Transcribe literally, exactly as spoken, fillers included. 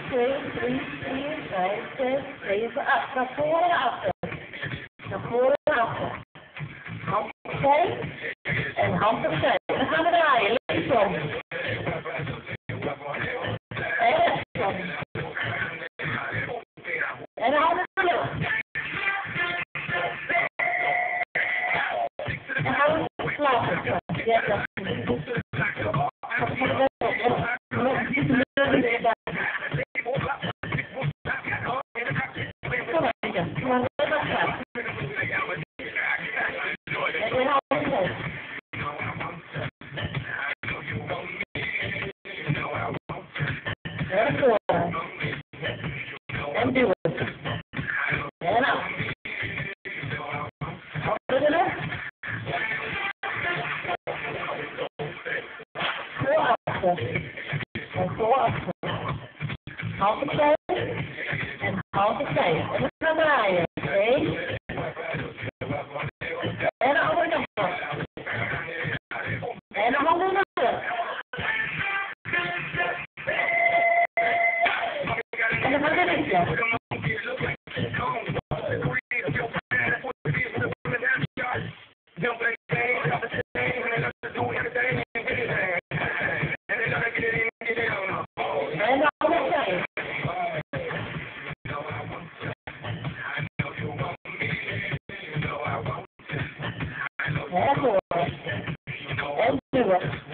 twee, drie, vier, vijf, zes, zeven, acht. Naar voren en achter. Naar voren en achter. Hand opzij en hand opzij. En dan gaan we draaien. Linksom. En rechtsom. En de handen in de lucht. En gaan we slapen. Ja, dat is goed. En duwen. En af. Handen in de lucht. Voor achter. En voor achter. Hand opzij. En hand opzij. En we gaan draaien. Eén. En de andere kant op. En de handen in de lucht. En dan gaan we liggen. En de andere zij. En voor. En duwen.